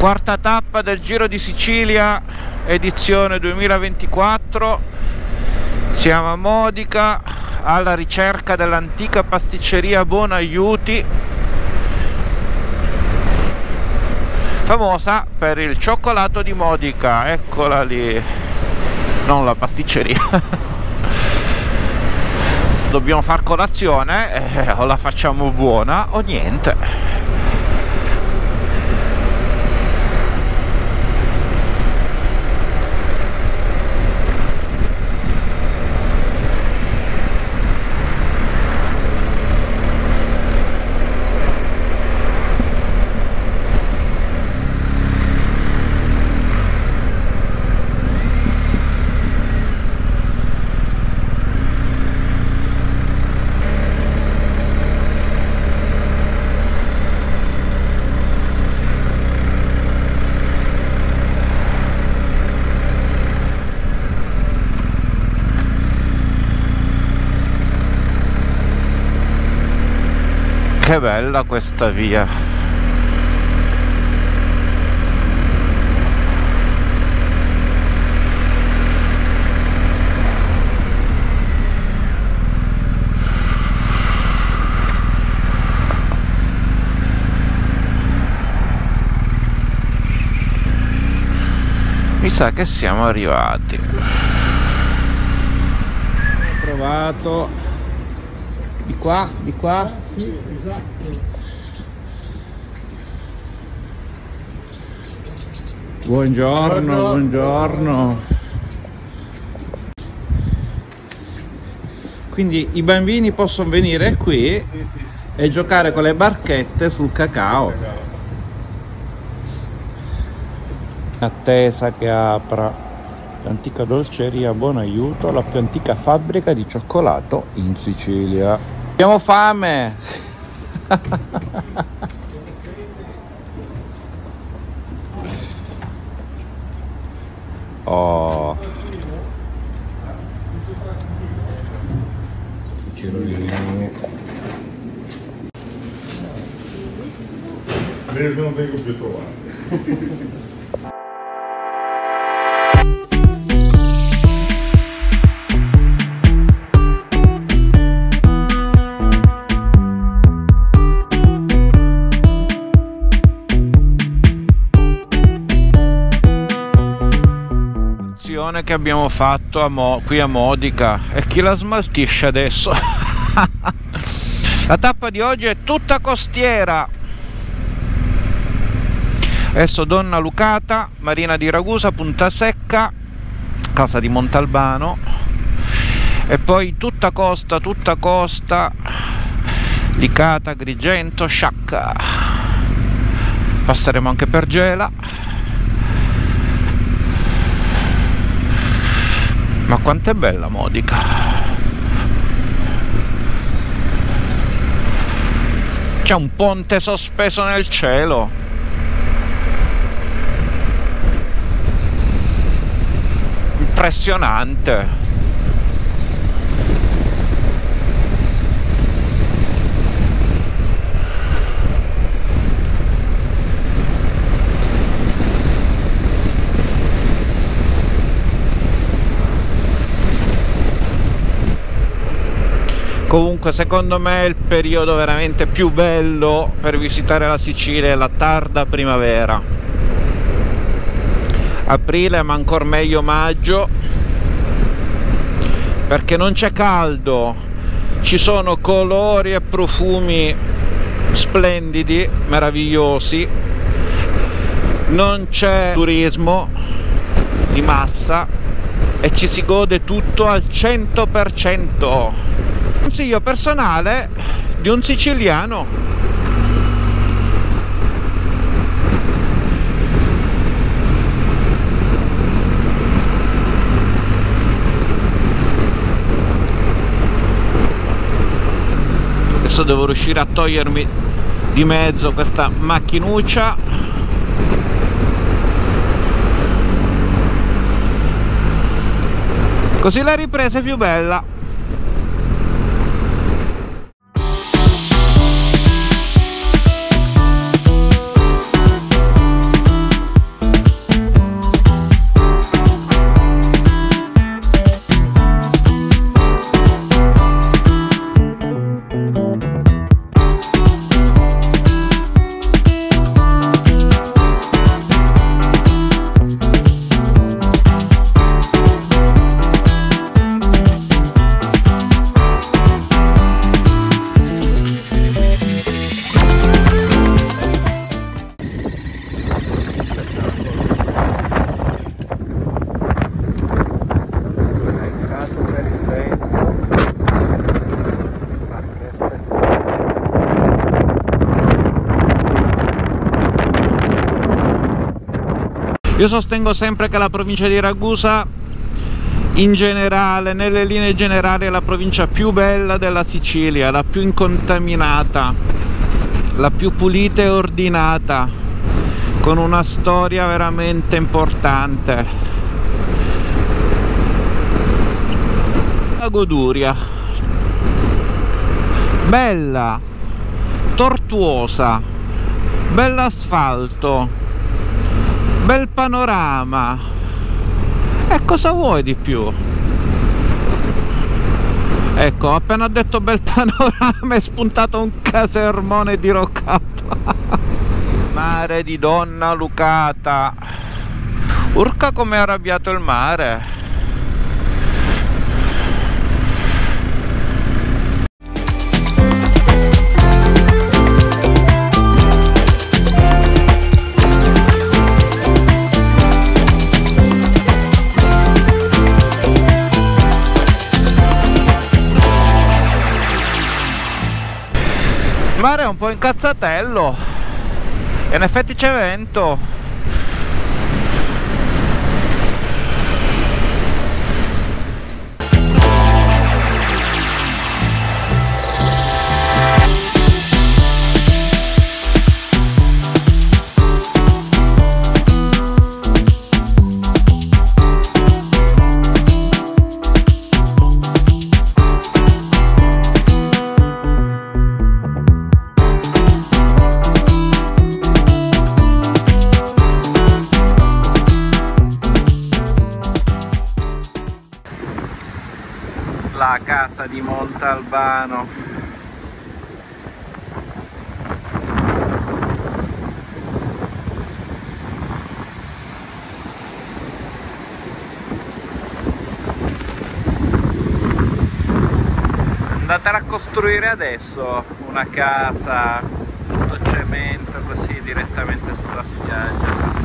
Quarta tappa del Giro di Sicilia, edizione 2024. Siamo a Modica alla ricerca dell'antica pasticceria Buonaiuti, famosa per il cioccolato di Modica. Eccola lì, non la pasticceria. Dobbiamo far colazione, o la facciamo buona o niente. Che bella questa via. Mi sa che siamo arrivati. Ho trovato di qua, di qua. Sì, esatto. Buongiorno, buongiorno. Quindi i bambini possono venire qui, Sì. e giocare con le barchette sul cacao. In attesa che apra l'antica dolceria Buonaiuto, la più antica fabbrica di cioccolato in Sicilia. Abbiamo fame! Oh! Bene, non vengo più trovato. Che abbiamo fatto qui a Modica, e chi la smaltisce adesso? La tappa di oggi è tutta costiera. Adesso Donna Lucata, Marina di Ragusa, Punta Secca, Casa di Montalbano, e poi tutta costa, Licata, Agrigento, Sciacca. Passeremo anche per Gela. Ma quanto è bella Modica! C'è un ponte sospeso nel cielo. Impressionante. Comunque secondo me il periodo veramente più bello per visitare la Sicilia è la tarda primavera. Aprile, ma ancora meglio maggio, perché non c'è caldo, ci sono colori e profumi splendidi, meravigliosi, non c'è turismo di massa e ci si gode tutto al 100%. Consiglio personale di un siciliano. Adesso devo riuscire a togliermi di mezzo questa macchinuccia. Così la ripresa è più bella. Io sostengo sempre che la provincia di Ragusa, in generale, nelle linee generali, è la provincia più bella della Sicilia, la più incontaminata, la più pulita e ordinata, con una storia veramente importante. La Goduria, bella, tortuosa, bell'asfalto, bel panorama, e cosa vuoi di più? Ecco, appena ho detto bel panorama è spuntato un casermone diroccato. Mare di Donna Lucata. Urca com'è arrabbiato il mare. Il mare è un po' incazzatello e in effetti c'è vento. La casa di Montalbano. Andatela a costruire adesso una casa, tutto cemento così direttamente sulla spiaggia.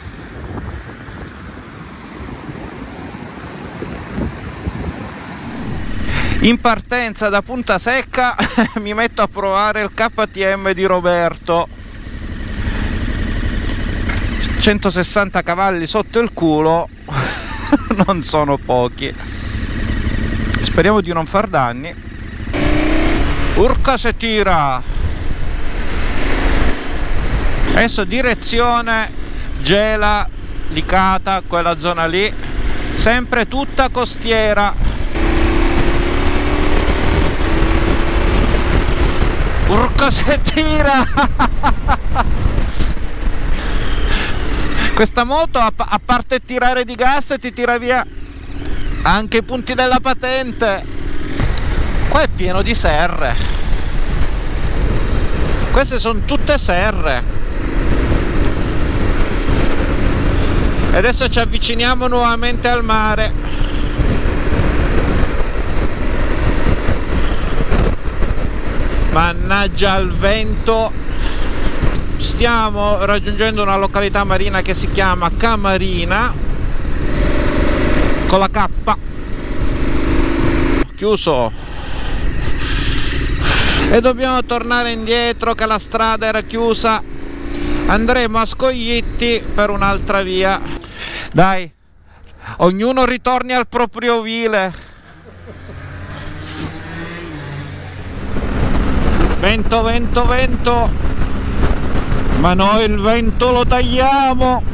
In partenza da Punta Secca mi metto a provare il KTM di Roberto. 160 cavalli sotto il culo non sono pochi. Speriamo di non far danni. Urca se tira. Adesso direzione Gela, Licata, quella zona lì, sempre tutta costiera. Urca se tira. Questa moto, a parte tirare di gas, ti tira via anche i punti della patente. Qua è pieno di serre. Queste sono tutte serre. E adesso ci avviciniamo nuovamente al mare. Mannaggia il vento. Stiamo raggiungendo una località marina che si chiama Camarina, con la K. Chiuso. E dobbiamo tornare indietro che la strada era chiusa. Andremo a Scoglitti per un'altra via. Dai, ognuno ritorni al proprio ovile. Vento, vento, vento, ma noi il vento lo tagliamo.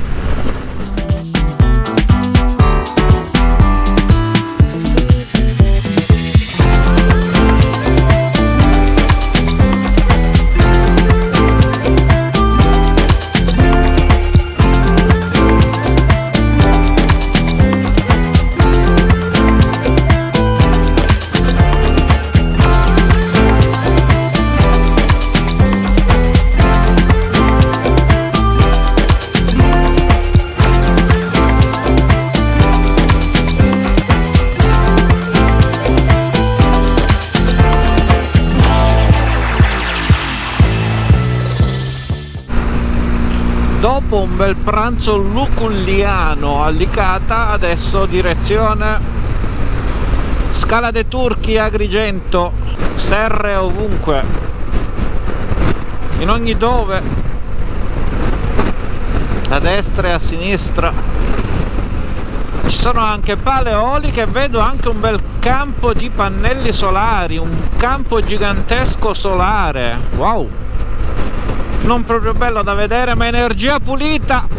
Dopo un bel pranzo luculliano a Licata, adesso direzione Scala de Turchi, Agrigento, serre ovunque, in ogni dove. destra e a sinistra. Ci sono anche pale eoliche e vedo anche un bel campo di pannelli solari, un campo gigantesco solare. Wow, non proprio bello da vedere, ma energia pulita.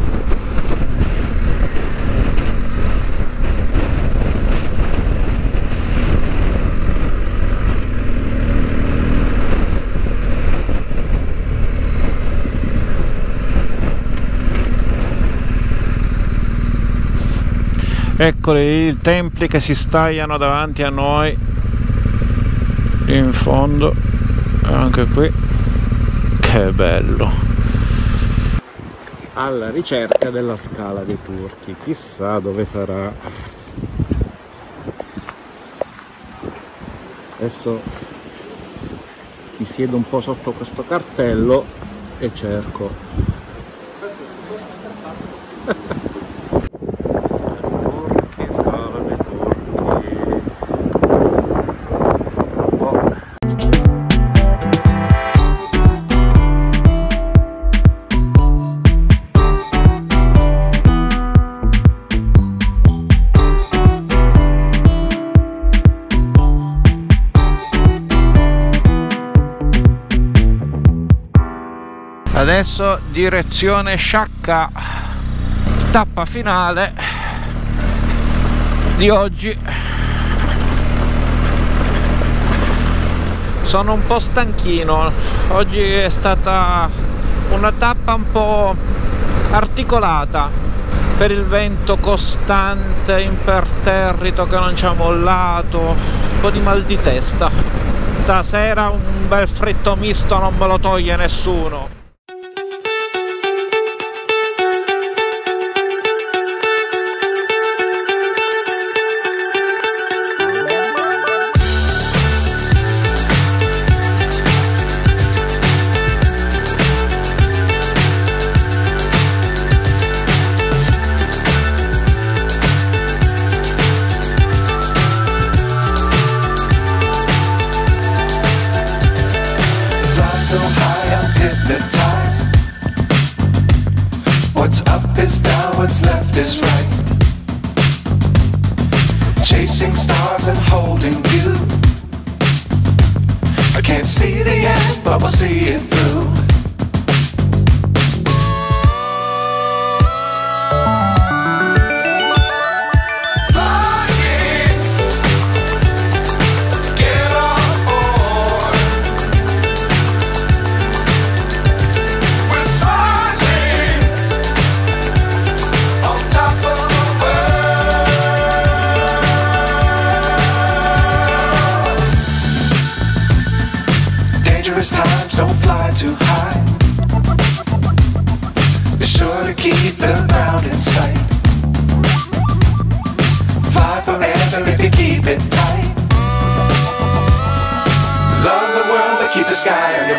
Eccoli i templi che si stagliano davanti a noi in fondo, anche qui, che bello. Alla ricerca della Scala dei Turchi, chissà dove sarà. Adesso mi siedo un po' sotto questo cartello e cerco. Adesso direzione Sciacca, tappa finale di oggi. Sono un po' stanchino, oggi è stata una tappa un po' articolata per il vento costante, imperterrito che non ci ha mollato, un po' di mal di testa. Stasera un bel fritto misto non me lo toglie nessuno. So high I'm hypnotized. What's up is down, what's left is right. Chasing stars and holding you. I can't see the end, but we'll see it through. Times don't fly too high. Be sure to keep the ground in sight. Fly forever if you keep it tight. Love the world but keep the sky on your